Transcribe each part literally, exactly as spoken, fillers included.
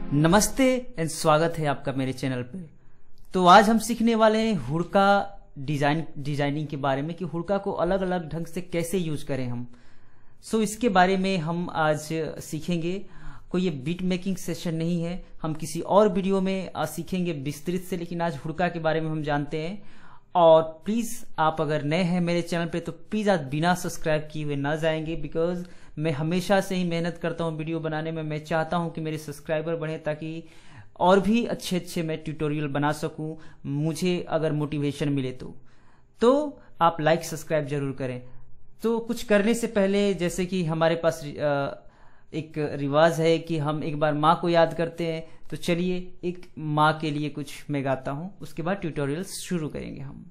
नमस्ते एंड स्वागत है आपका मेरे चैनल पे। तो आज हम सीखने वाले हैं हुड़का डिजाइन डिजाइनिंग के बारे में कि हुड़का को अलग अलग ढंग से कैसे यूज करें हम। सो so, इसके बारे में हम आज सीखेंगे। कोई ये बीट मेकिंग सेशन नहीं है, हम किसी और वीडियो में आज सीखेंगे विस्तृत से, लेकिन आज हुड़का के बारे में हम जानते हैं। और प्लीज आप अगर नए हैं मेरे चैनल पे तो प्लीज आज बिना सब्सक्राइब किए हुए ना जाएंगे, बिकॉज मैं हमेशा से ही मेहनत करता हूँ वीडियो बनाने में। मैं चाहता हूँ कि मेरे सब्सक्राइबर बढ़े ताकि और भी अच्छे अच्छे मैं ट्यूटोरियल बना सकूँ, मुझे अगर मोटिवेशन मिले तो तो आप लाइक सब्सक्राइब जरूर करें। तो कुछ करने से पहले, जैसे कि हमारे पास एक रिवाज है कि हम एक बार माँ को याद करते हैं, तो चलिए एक माँ के लिए कुछ मैं गाता हूँ, उसके बाद ट्यूटोरियल शुरू करेंगे हम।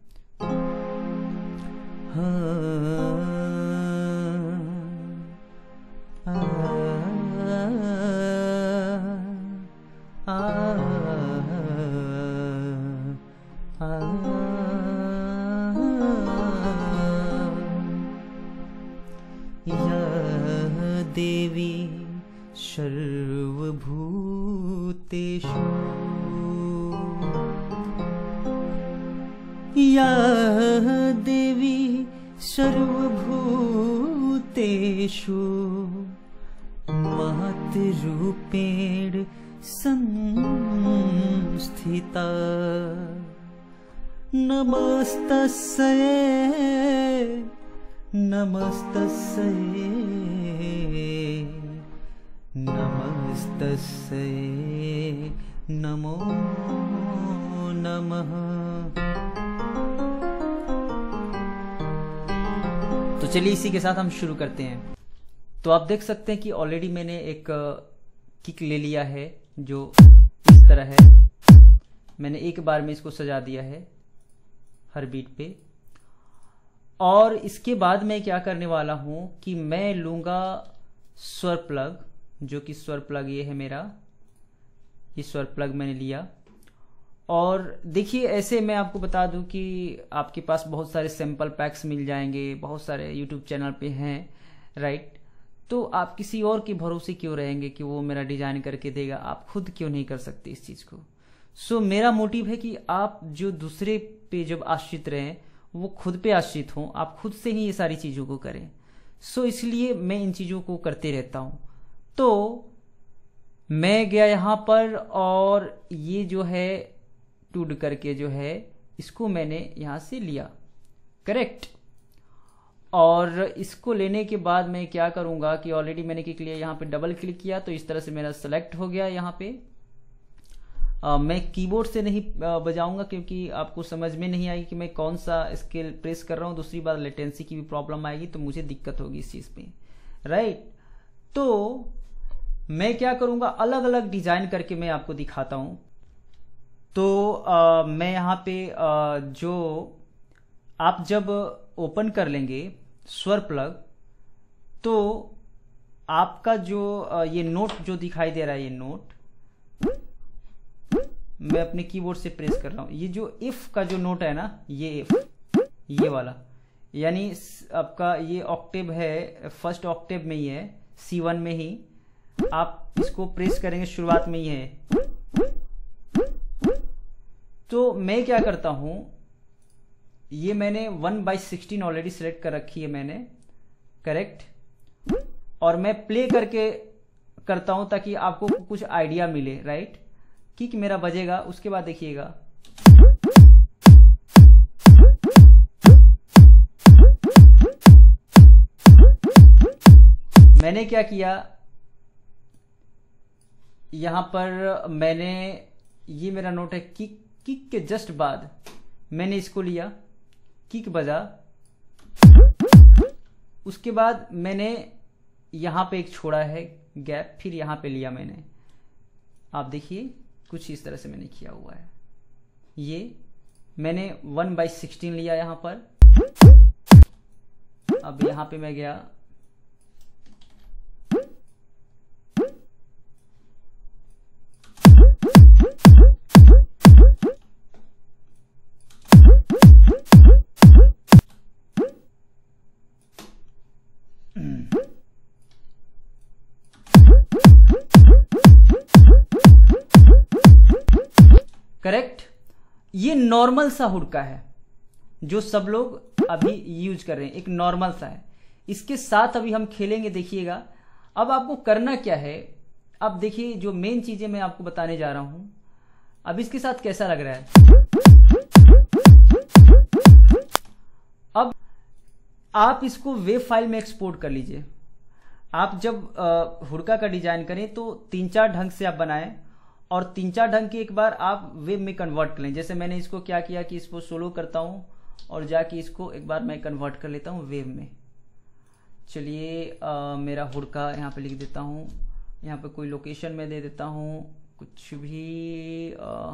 आ, आ, आ, आ, या देवी सर्वभूतेषु या देवी सर्वभूतेषु महद्रूपेण संस्थिता नमस्तस्यै नमस्तस्यै नमस्तस्यै नमो नमः। तो चलिए इसी के साथ हम शुरू करते हैं। तो आप देख सकते हैं कि ऑलरेडी मैंने एक किक ले लिया है जो इस तरह है। मैंने एक बार में इसको सजा दिया है हर बीट पे। और इसके बाद मैं क्या करने वाला हूं कि मैं लूंगा स्वर प्लग, जो कि स्वर प्लग ये है मेरा, ये स्वर प्लग मैंने लिया। और देखिए, ऐसे मैं आपको बता दूं कि आपके पास बहुत सारे सैंपल पैक्स मिल जाएंगे, बहुत सारे यूट्यूब चैनल पे हैं, राइट। तो आप किसी और के भरोसे क्यों रहेंगे कि वो मेरा डिजाइन करके देगा? आप खुद क्यों नहीं कर सकते इस चीज को? सो so, मेरा मोटिव है कि आप जो दूसरे पे जब आश्रित रहें वो खुद पे आश्रित हों, आप खुद से ही ये सारी चीजों को करें। सो so, इसलिए मैं इन चीजों को करते रहता हूं। तो मैं गया यहां पर और ये जो है टूड करके जो है इसको मैंने यहां से लिया, करेक्ट। और इसको लेने के बाद मैं क्या करूंगा कि ऑलरेडी मैंने किक लिया, यहाँ पे डबल क्लिक किया तो इस तरह से मेरा सेलेक्ट हो गया। यहाँ पे आ, मैं कीबोर्ड से नहीं बजाऊंगा क्योंकि आपको समझ में नहीं आएगी कि मैं कौन सा स्केल प्रेस कर रहा हूँ। दूसरी बात, लेटेंसी की भी प्रॉब्लम आएगी तो मुझे दिक्कत होगी इस चीज पे, राइट। तो मैं क्या करूंगा, अलग अलग डिजाइन करके मैं आपको दिखाता हूं। तो आ, मैं यहाँ पे आ, जो आप जब ओपन कर लेंगे स्वर प्लग, तो आपका जो ये नोट जो दिखाई दे रहा है, ये नोट मैं अपने कीबोर्ड से प्रेस कर रहा हूं। ये जो इफ का जो नोट है ना, ये इफ, ये वाला, यानी आपका ये ऑक्टेव है, फर्स्ट ऑक्टेव में ही है, सी वन में ही आप इसको प्रेस करेंगे, शुरुआत में ही है। तो मैं क्या करता हूं, ये मैंने one by sixteen already select कर रखी है मैंने, करेक्ट। और मैं प्ले करके करता हूं ताकि आपको कुछ आइडिया मिले, राइट। किक मेरा बजेगा, उसके बाद देखिएगा मैंने क्या किया, यहां पर मैंने, ये मेरा नोट है, किक किक के जस्ट बाद मैंने इसको लिया, किक बजा, उसके बाद मैंने यहां पे एक छोड़ा है गैप, फिर यहां पे लिया मैंने। आप देखिए कुछ इस तरह से मैंने किया हुआ है। ये मैंने वन बाई सिक्सटीन लिया यहां पर। अब यहां पे मैं गया, ये नॉर्मल सा हुडका है जो सब लोग अभी यूज कर रहे हैं, एक नॉर्मल सा है। इसके साथ अभी हम खेलेंगे, देखिएगा। अब आपको करना क्या है, अब देखिए जो मेन चीजें मैं आपको बताने जा रहा हूं। अब इसके साथ कैसा लग रहा है, अब आप इसको वेब फाइल में एक्सपोर्ट कर लीजिए। आप जब हुडका का डिजाइन करें तो तीन चार ढंग से आप बनाएं, और तीन चार ढंग के एक बार आप वेब में कन्वर्ट कर लें। जैसे मैंने इसको क्या किया कि इसको सोलो करता हूं और जाके इसको एक बार मैं कन्वर्ट कर लेता हूं वेब में। चलिए मेरा हुडका यहाँ पे लिख देता हूं, यहाँ पे कोई लोकेशन में दे देता हूं, कुछ भी आ,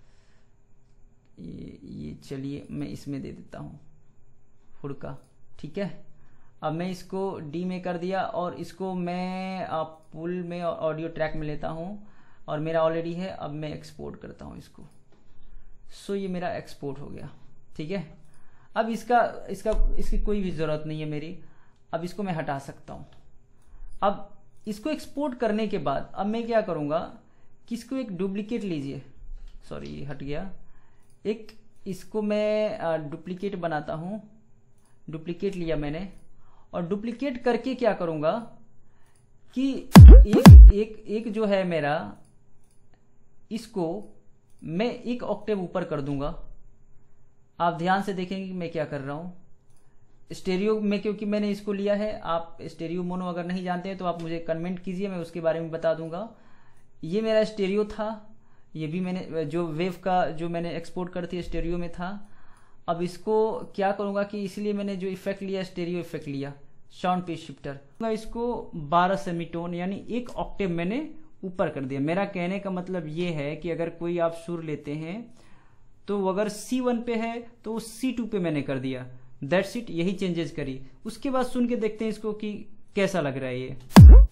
ये, ये चलिए मैं इसमें दे देता हूं हुडका, ठीक है। अब मैं इसको डी में कर दिया और इसको मैं पुल में और ऑडियो ट्रैक में लेता हूं, और मेरा ऑलरेडी है। अब मैं एक्सपोर्ट करता हूं इसको। सो ये मेरा एक्सपोर्ट हो गया, ठीक है। अब इसका इसका इसकी कोई भी जरूरत नहीं है मेरी। अब इसको मैं हटा सकता हूं। अब इसको एक्सपोर्ट करने के बाद अब मैं क्या करूंगा कि इसको एक डुप्लीकेट लीजिए, सॉरी ये हट गया, एक इसको मैं डुप्लीकेट बनाता हूं। डुप्लीकेट लिया मैंने, और डुप्लीकेट करके क्या करूंगा कि एक एक एक जो है मेरा, इसको मैं एक ऑक्टेव ऊपर कर दूंगा। आप ध्यान से देखेंगे कि मैं क्या कर रहा हूं स्टेरियो में, क्योंकि मैंने इसको लिया है। आप स्टेरियो मोनो अगर नहीं जानते हैं तो आप मुझे कमेंट कीजिए, मैं उसके बारे में बता दूंगा। ये मेरा स्टेरियो था, ये भी मैंने जो वेव का जो मैंने एक्सपोर्ट कर थी स्टेरियो में था। अब इसको क्या करूंगा कि इसलिए मैंने जो इफेक्ट लिया स्टेरियो इफेक्ट लिया, साउंड पेज शिफ्टर, मैं इसको बारह सेमीटोन यानी एक ऑक्टेव मैंने ऊपर कर दिया। मेरा कहने का मतलब ये है कि अगर कोई आप सुर लेते हैं तो अगर सी वन पे है तो सी टू पे मैंने कर दिया। दैट्स इट, यही चेंजेस करी। उसके बाद सुन के देखते हैं इसको कि कैसा लग रहा है ये।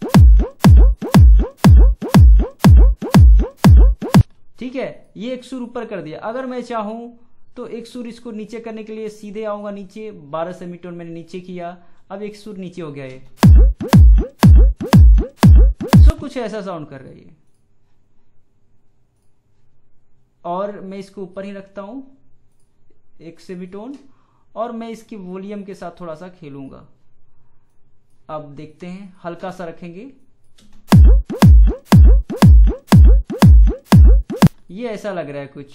ठीक है, ये एक सुर ऊपर कर दिया। अगर मैं चाहूं तो एक सुर इसको नीचे करने के लिए सीधे आऊंगा नीचे, बारह सेमीटोन मैंने नीचे किया, अब एक सुर नीचे हो गया ये। सो कुछ ऐसा साउंड कर रही है। और मैं इसको ऊपर ही रखता हूं एक सेमीटोन, और मैं इसकी वॉल्यूम के साथ थोड़ा सा खेलूंगा। अब देखते हैं, हल्का सा रखेंगे। ये ऐसा लग रहा है कुछ।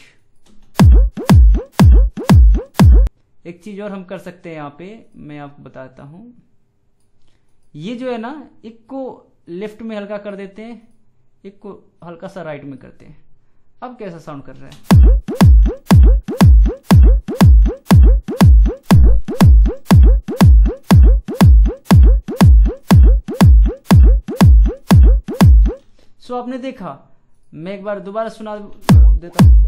एक चीज और हम कर सकते हैं यहाँ पे, मैं आपको बताता हूं। ये जो है ना, एक को लेफ्ट में हल्का कर देते हैं, एक को हल्का सा राइट में करते हैं। अब कैसा साउंड कर रहा है। सो आपने देखा, मैं एक बार दोबारा सुना देता हूं।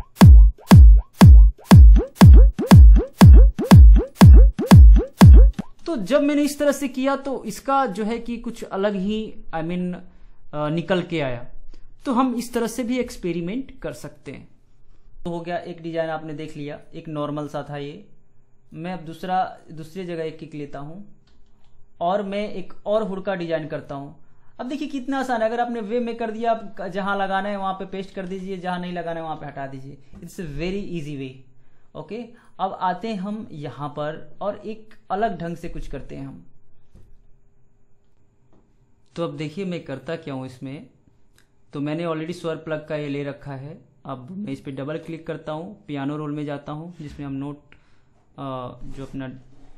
तो जब मैंने इस तरह से किया तो इसका जो है कि कुछ अलग ही आई I मीन mean, निकल के आया। तो हम इस तरह से भी एक्सपेरिमेंट कर सकते हैं। तो हो गया, एक डिजाइन आपने देख लिया, एक नॉर्मल सा था ये। मैं अब दूसरा दूसरी जगह एक किक लेता हूं और मैं एक और हुडका डिजाइन करता हूं। अब देखिए कितना आसान है। अगर आपने वेब में कर दिया, आप जहां लगाना है वहां पे पेस्ट कर दीजिए, जहां नहीं लगाना है वहां पे हटा दीजिए। It's a very easy way. Okay, अब आते हैं हम यहां पर और एक अलग ढंग से कुछ करते हैं हम। तो अब देखिए मैं करता क्या हूं इसमें। तो मैंने ऑलरेडी स्वर प्लग का ये ले रखा है। अब मैं इस पर डबल क्लिक करता हूं, पियानो रोल में जाता हूं जिसमें हम नोट जो अपना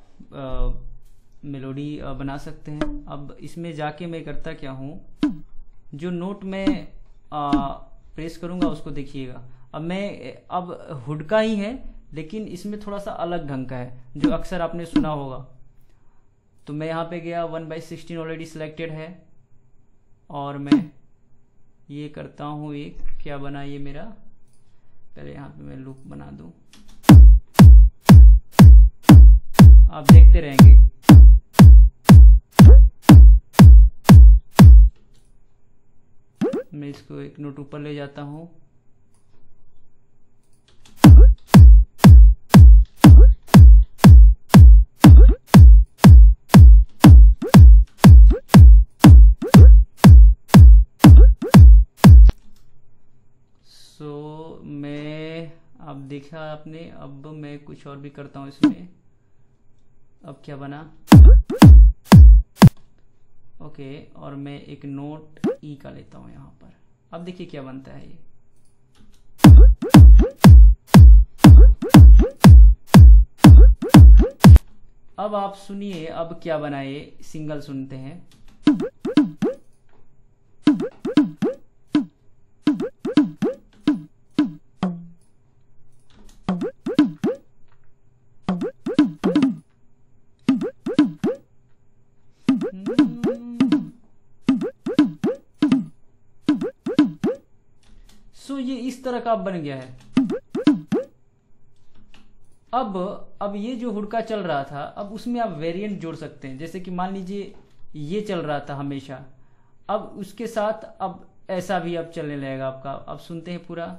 मेलोडी बना सकते हैं। अब इसमें जाके मैं करता क्या हूं, जो नोट में प्रेस करूंगा उसको देखिएगा। अब मैं अब हुडका ही है लेकिन इसमें थोड़ा सा अलग ढंग का है जो अक्सर आपने सुना होगा। तो मैं यहाँ पे गया, one by sixteen already selected है और मैं ये करता हूँ। एक क्या बना ये मेरा, पहले यहाँ पे मैं लूप बना दूं, आप देखते रहेंगे। मैं इसको एक नोट ऊपर ले जाता हूँ। सो मैं आप देखा आपने। अब मैं कुछ और भी करता हूँ इसमें। अब क्या बना, ओके, और मैं एक नोट ई का लेता हूँ यहाँ पर। अब देखिए क्या बनता है ये। अब आप सुनिए अब क्या बनाए, सिंगल सुनते हैं। सो ये इस तरह का अब बन गया है। अब अब ये जो हुड़का चल रहा था, अब उसमें आप वेरिएंट जोड़ सकते हैं। जैसे कि मान लीजिए ये चल रहा था हमेशा, अब उसके साथ अब ऐसा भी अब चलने लगेगा आपका। अब सुनते हैं पूरा।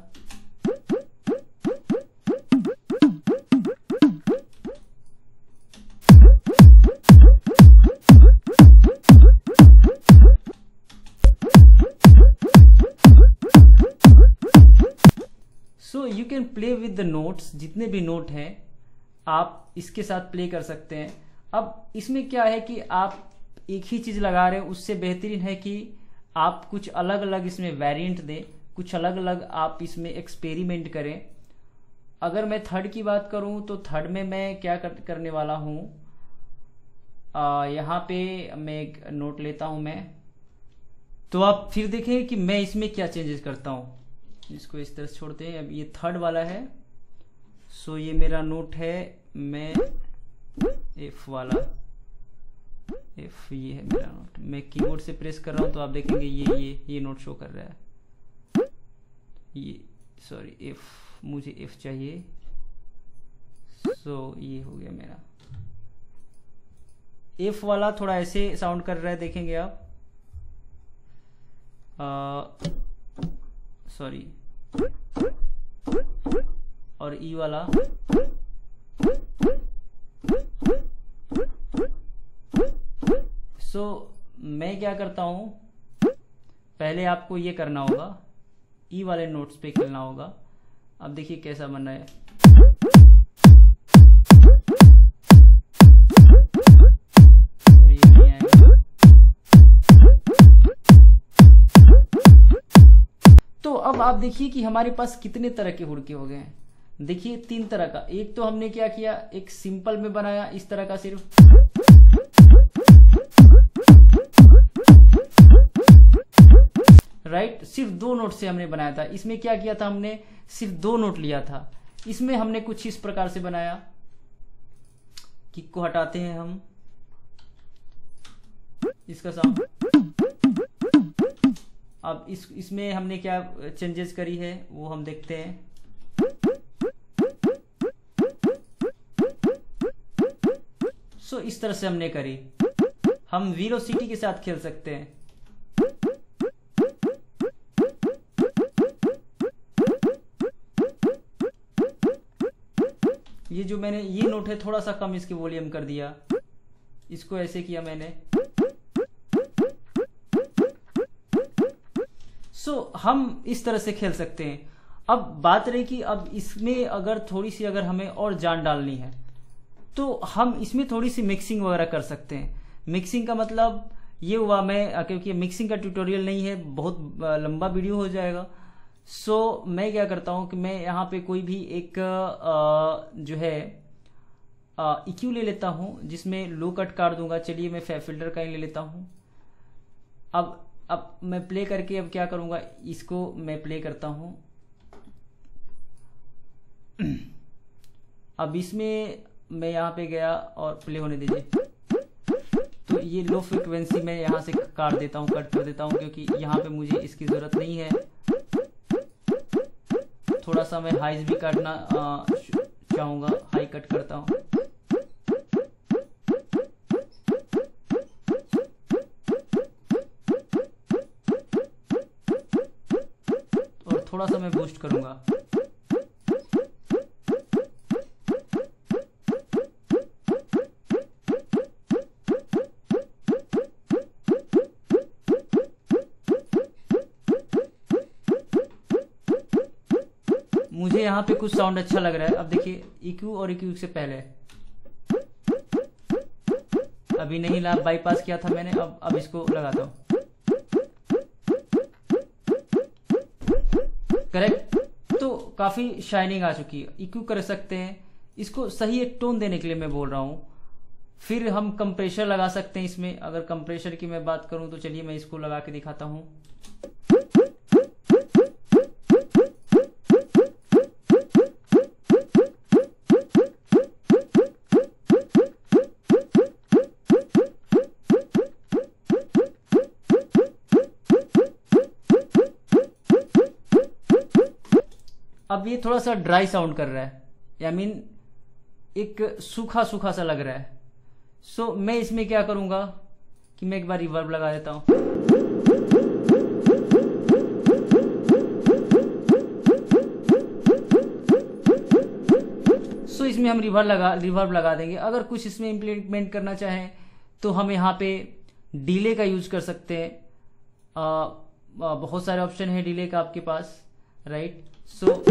So you can play with the notes, जितने भी नोट हैं आप इसके साथ प्ले कर सकते हैं। अब इसमें क्या है कि आप एक ही चीज लगा रहे हैं, उससे बेहतरीन है कि आप कुछ अलग अलग इसमें वेरिएंट दें, कुछ अलग अलग आप इसमें एक्सपेरिमेंट करें। अगर मैं थर्ड की बात करूं तो थर्ड में मैं क्या कर, करने वाला हूं, यहाँ पे मैं एक नोट लेता हूं मैं। तो आप फिर देखें कि मैं इसमें क्या चेंजेस करता हूं। इसको इस तरह से छोड़ते हैं। अब ये थर्ड वाला है, सो ये मेरा नोट है, मैं एफ वाला, एफ ये है मेरा नोट। मैं कीबोर्ड से प्रेस कर रहा हूं तो आप देखेंगे ये ये ये नोट शो कर रहा है। ये सॉरी एफ, मुझे एफ चाहिए। सो ये हो गया मेरा एफ वाला। थोड़ा ऐसे साउंड कर रहा है, देखेंगे आप। सॉरी, और ई वाला सो so, मैं क्या करता हूं, पहले आपको ये करना होगा, ई वाले नोट्स पे खेलना होगा। अब देखिए कैसा बन रहा है। ये नहीं आएगा। तो अब आप देखिए कि हमारे पास कितने तरह के हुड़के हो गए हैं। देखिए तीन तरह का। एक तो हमने क्या किया, एक सिंपल में बनाया इस तरह का सिर्फ, राइट, सिर्फ दो नोट से हमने बनाया था। इसमें क्या किया था, हमने सिर्फ दो नोट लिया था। इसमें हमने कुछ इस प्रकार से बनाया। किक को हटाते हैं हम, इसका साउंड। अब इस इसमें हमने क्या चेंजेस करी है वो हम देखते हैं। सो so, इस तरह से हमने करी। हम वेलोसिटी के साथ खेल सकते हैं। ये जो मैंने ये नोट है थोड़ा सा कम इसकी वॉल्यूम कर दिया, इसको ऐसे किया मैंने। सो so, हम इस तरह से खेल सकते हैं। अब बात रही कि अब इसमें अगर थोड़ी सी अगर हमें और जान डालनी है तो हम इसमें थोड़ी सी मिक्सिंग वगैरह कर सकते हैं। मिक्सिंग का मतलब ये हुआ, मैं क्योंकि मिक्सिंग का ट्यूटोरियल नहीं है, बहुत लंबा वीडियो हो जाएगा। सो so, मैं क्या करता हूं कि मैं यहाँ पे कोई भी एक आ, जो है इक्यू ले लेता हूं जिसमें लो कट काट दूंगा। चलिए मैं फिल्टर का ही ले लेता हूं। अब अब मैं प्ले करके अब क्या करूंगा, इसको मैं प्ले करता हूं। अब इसमें मैं यहाँ पे गया और प्ले होने दीजिए। तो ये लो फ्रिक्वेंसी मैं यहाँ से काट देता हूँ, कट कर देता हूँ, क्योंकि यहाँ पे मुझे इसकी ज़रूरत नहीं है। थोड़ा सा मैं हाइज भी काटना चाहूँगा, हाई कट करता हूँ। और थोड़ा सा मैं बूस्ट करूँगा। मुझे यहाँ पे कुछ साउंड अच्छा लग रहा है। अब देखिए E Q और E Q से पहले अभी नहीं ला बाईपास किया था मैंने, अब अब इसको लगाता हूँ। करेक्ट, तो काफी शाइनिंग आ चुकी है। E Q कर सकते हैं, इसको सही एक टोन देने के लिए मैं बोल रहा हूँ। फिर हम कंप्रेशर लगा सकते हैं इसमें। अगर कंप्रेशर की मैं बात करूं तो चलिए मैं इसको लगा के दिखाता हूं। अब ये थोड़ा सा ड्राई साउंड कर रहा है, या मीन एक सूखा सूखा सा लग रहा है। सो so, मैं इसमें क्या करूंगा कि मैं एक बार रिवर्ब लगा देता हूं। सो so, इसमें हम रिवर्ब लगा रिवर्ब लगा देंगे। अगर कुछ इसमें इम्प्लीमेंट करना चाहें तो हम यहाँ पे डिले का यूज कर सकते हैं। आ, आ, बहुत सारे ऑप्शन है डिले का आपके पास, राइट। सो so,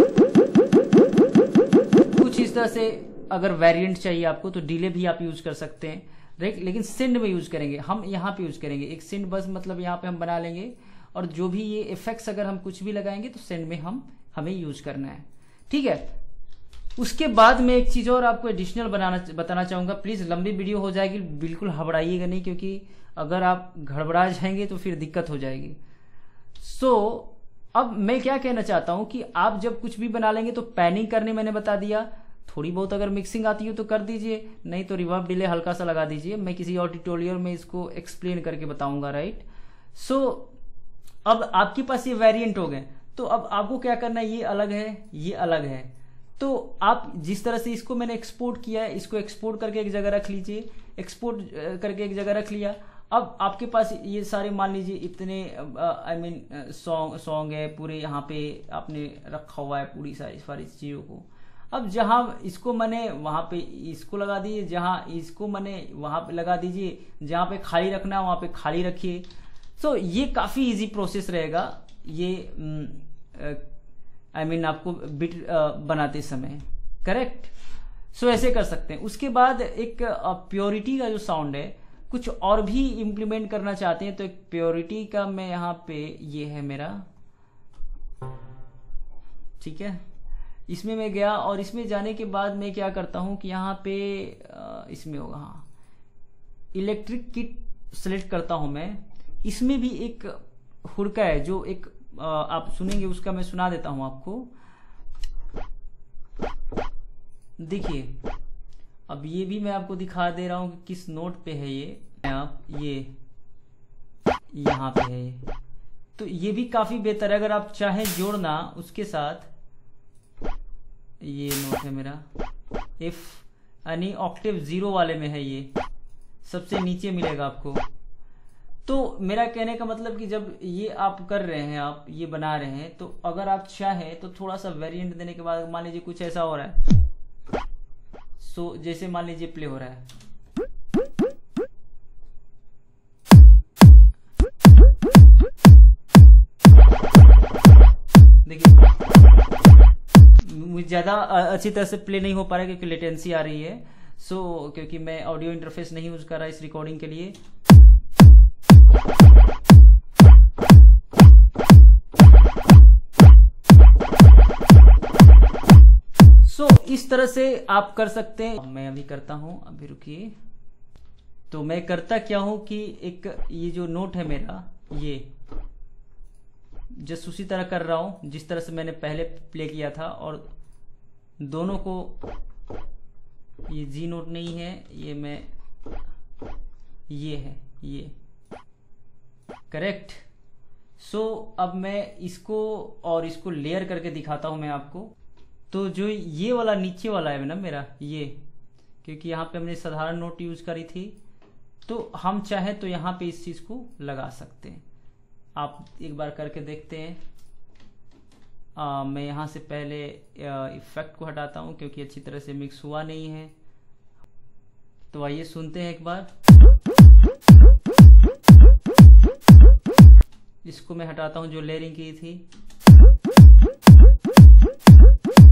कुछ इस तरह से अगर वेरिएंट चाहिए आपको तो डिले भी आप यूज कर सकते हैं, राइट। लेकिन सिंड में यूज करेंगे हम, यहाँ पे यूज करेंगे एक सिंड बस, मतलब यहाँ पे हम बना लेंगे। और जो भी ये इफेक्ट्स अगर हम कुछ भी लगाएंगे तो सिंड में हम हमें यूज करना है, ठीक है। उसके बाद मैं एक चीज और आपको एडिशनल बनाना बताना चाहूंगा। प्लीज लंबी वीडियो हो जाएगी, बिल्कुल घबराइएगा नहीं, क्योंकि अगर आप घबरा जाएंगे तो फिर दिक्कत हो जाएगी। सो so, अब मैं क्या कहना चाहता हूं कि आप जब कुछ भी बना लेंगे तो पैनिंग करने मैंने बता दिया। थोड़ी बहुत अगर मिक्सिंग आती है तो कर दीजिए, नहीं तो रिवर्ब डिले हल्का सा लगा दीजिए। मैं किसी और ट्यूटोरियल में इसको एक्सप्लेन करके बताऊंगा, राइट। सो so, अब आपके पास ये वेरिएंट हो गए, तो अब आपको क्या करना है, ये अलग है, ये अलग है। तो आप जिस तरह से इसको मैंने एक्सपोर्ट किया है, इसको एक्सपोर्ट करके एक जगह रख लीजिए, एक्सपोर्ट करके एक जगह रख लिया। अब आपके पास ये सारे मान लीजिए इतने आई मीन सॉन्ग सॉन्ग है पूरे, यहाँ पे आपने रखा हुआ है पूरी सारी सारी चीजों को। अब जहां इसको मैंने वहां पे इसको लगा दीजिए, जहां इसको मैंने वहां पे लगा दीजिए, जहां पे खाली रखना है वहां पे खाली रखिए। सो so, ये काफी इजी प्रोसेस रहेगा ये आई मीन आपको बिट बनाते समय, करेक्ट। सो so, ऐसे कर सकते हैं। उसके बाद एक प्योरिटी का जो साउंड है, कुछ और भी इम्प्लीमेंट करना चाहते हैं तो एक प्योरिटी का मैं यहाँ पे, ये है मेरा, ठीक है। इसमें मैं गया और इसमें जाने के बाद मैं क्या करता हूं कि यहाँ पे इसमें होगा, हाँ, इलेक्ट्रिक किट सेलेक्ट करता हूं मैं। इसमें भी एक हुड़का है जो एक आप सुनेंगे, उसका मैं सुना देता हूं आपको। देखिए अब ये भी मैं आपको दिखा दे रहा हूं कि किस नोट पे है ये, आप ये यहाँ पे है ये। तो ये भी काफी बेहतर है, अगर आप चाहें जोड़ना उसके साथ। ये नोट है मेरा एफ, यानी ऑक्टेव जीरो वाले में है, ये सबसे नीचे मिलेगा आपको। तो मेरा कहने का मतलब कि जब ये आप कर रहे हैं, आप ये बना रहे हैं, तो अगर आप चाहें तो थोड़ा सा वेरिएंट देने के बाद मान लीजिए कुछ ऐसा हो रहा है, सो जैसे मान लीजिए प्ले हो रहा है, देखिए मुझे ज्यादा अच्छी तरह से प्ले नहीं हो पा रहा है क्योंकि लेटेंसी आ रही है। सो so, क्योंकि मैं ऑडियो इंटरफेस नहीं यूज कर रहा इस रिकॉर्डिंग के लिए। सो so, इस तरह से आप कर सकते हैं। मैं अभी करता हूं, अभी रुकिए। तो मैं करता क्या हूं कि एक ये जो नोट है मेरा, ये जस्ट उसी तरह कर रहा हूं जिस तरह से मैंने पहले प्ले किया था, और दोनों को, ये जी नोट नहीं है, ये मैं, ये है ये, करेक्ट। सो so, अब मैं इसको और इसको लेयर करके दिखाता हूं मैं आपको। तो जो ये वाला नीचे वाला है ना मेरा, ये क्योंकि यहाँ पे हमने साधारण नोट यूज करी थी, तो हम चाहें तो यहाँ पे इस चीज को लगा सकते हैं। आप एक बार करके देखते हैं। आ, मैं यहाँ से पहले इफेक्ट को हटाता हूँ क्योंकि अच्छी तरह से मिक्स हुआ नहीं है। तो आइए सुनते हैं एक बार। इसको मैं हटाता हूँ जो लेयरिंग की थी।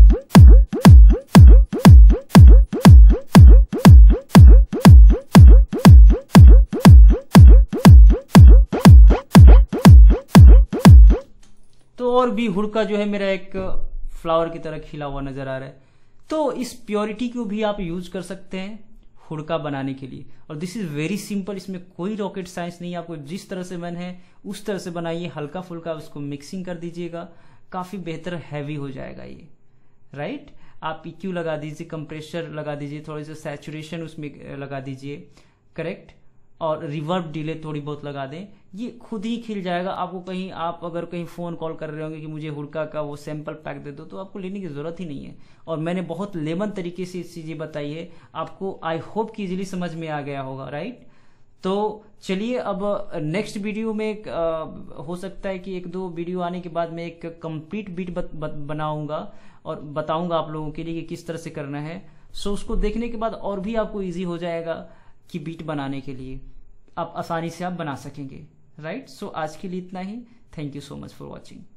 और भी हुड़का जो है मेरा एक फ्लावर की तरह खिला हुआ नजर आ रहा है। तो इस प्योरिटी को भी आप यूज कर सकते हैं हुड़का बनाने के लिए। और दिस इज वेरी सिंपल, इसमें कोई रॉकेट साइंस नहीं है। आपको जिस तरह से मन है उस तरह से बनाइए, हल्का फुल्का उसको मिक्सिंग कर दीजिएगा, काफी बेहतर हैवी हो जाएगा ये, राइट। आप पीक्यू लगा दीजिए, कंप्रेशर लगा दीजिए, थोड़ी सी सैचुरेशन उसमें लगा दीजिए, करेक्ट, और रिवर्ब डिले थोड़ी बहुत लगा दें, ये खुद ही खिल जाएगा। आपको कहीं, आप अगर कहीं फोन कॉल कर रहे होंगे कि मुझे हुड़का का वो सैंपल पैक दे दो, तो आपको लेने की जरूरत ही नहीं है। और मैंने बहुत लेमन तरीके से इस चीजें बताई है आपको, आई होप कि इजीली समझ में आ गया होगा, राइट। तो चलिए अब नेक्स्ट वीडियो में एक, आ, हो सकता है कि एक दो वीडियो आने के बाद मैं एक कंप्लीट बीट बत, बत, बनाऊंगा और बताऊंगा आप लोगों के लिए कि किस तरह से करना है। सो उसको देखने के बाद और भी आपको इजी हो जाएगा कि बीट बनाने के लिए आप आसानी से आप बना सकेंगे, राइट। सो आज के लिए इतना ही। Thank you so much for watching.